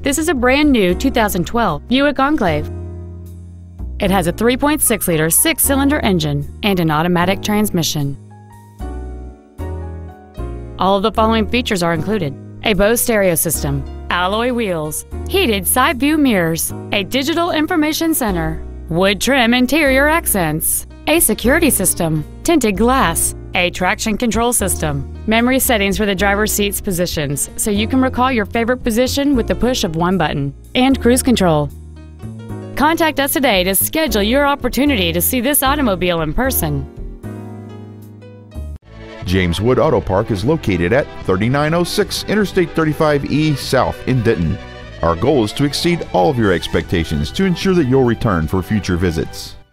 This is a brand new 2012 Buick Enclave. It has a 3.6-liter six-cylinder engine and an automatic transmission. All of the following features are included: a Bose stereo system, alloy wheels, heated side view mirrors, a digital information center, wood trim interior accents, a security system, tinted glass, a traction control system, memory settings for the driver's seat's positions so you can recall your favorite position with the push of one button, and cruise control. Contact us today to schedule your opportunity to see this automobile in person. James Wood Auto Park is located at 3906 Interstate 35E South in Denton. Our goal is to exceed all of your expectations to ensure that you'll return for future visits.